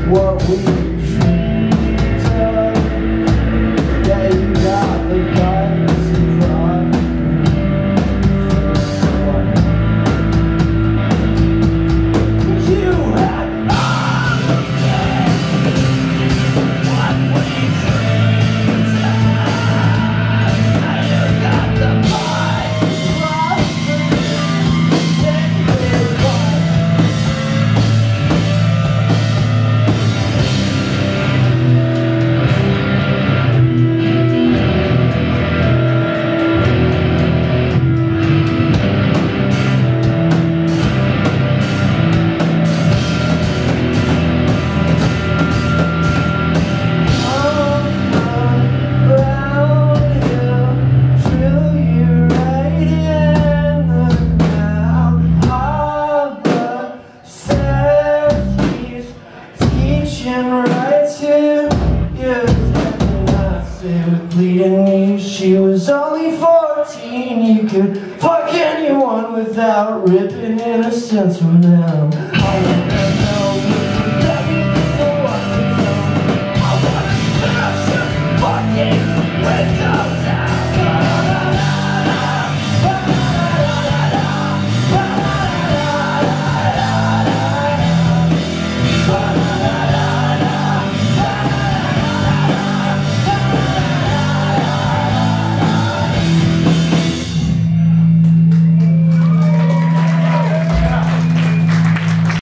what we dreamed of. Yeah, you got the guidance and pride. You had all the things, what we dreamed of. Yeah, you got the guidance and pride. Bleeding knees, she was only 14. You could fuck anyone without ripping innocence from them.